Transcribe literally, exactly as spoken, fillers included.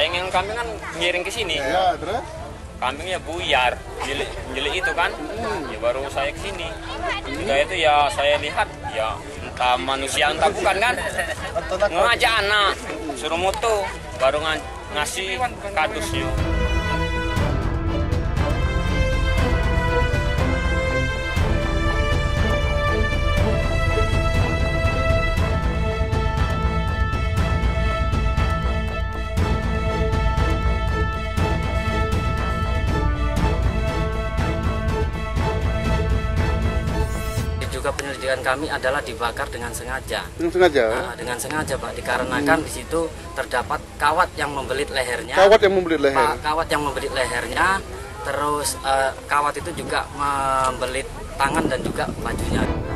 sayangan kambing kan ngiring ke sini. Ya, terus? Kambingnya buyar, milik milik itu kan. Ya baru saya ke sini. Sudah itu ya saya lihat ya entah manusia entah bukan kan. Ngajak anak suruh moto baru ng ngasih kardusnya. Juga penyelidikan kami adalah dibakar dengan sengaja. Dengan sengaja? Nah, dengan sengaja, Pak, dikarenakan hmm. di situ terdapat kawat yang membelit lehernya. Kawat yang membelit leher? Pak, kawat yang membelit lehernya, terus uh, kawat itu juga membelit tangan dan juga bajunya.